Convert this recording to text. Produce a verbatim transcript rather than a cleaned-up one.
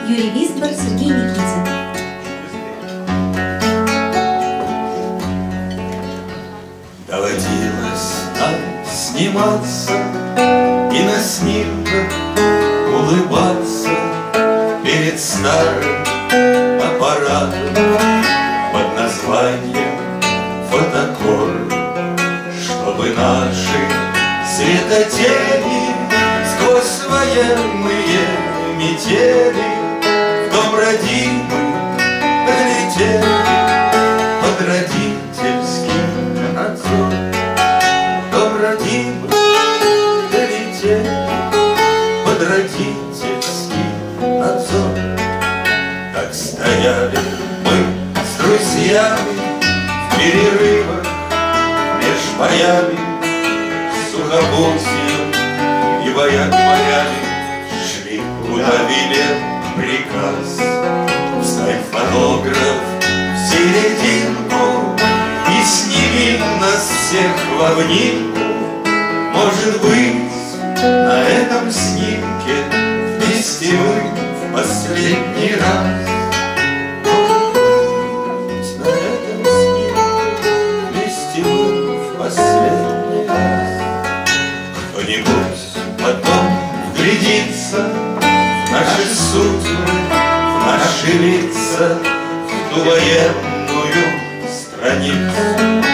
Юрий Висбор, Сергей Никитин. Доводилось нам сниматься и на снимках улыбаться перед старым аппаратом под названием фотокор, чтобы наши светотени сквозь военные метели в дом родимый долетели под родительский надзор. В дом родимый долетели под родительский надзор. Так стояли мы с друзьями в перерывах меж боями, сухопутьем и вояк-морями шли, куда велел приказ. Встань, фотограф, в серединку и сними нас всех в обнимку. Может быть, на этом снимке вместе мы в последний раз. Может быть, на этом снимке вместе мы в последний раз. Кто-нибудь потом вглядится в наши судьбы, в наши лица, в ту военную страницу.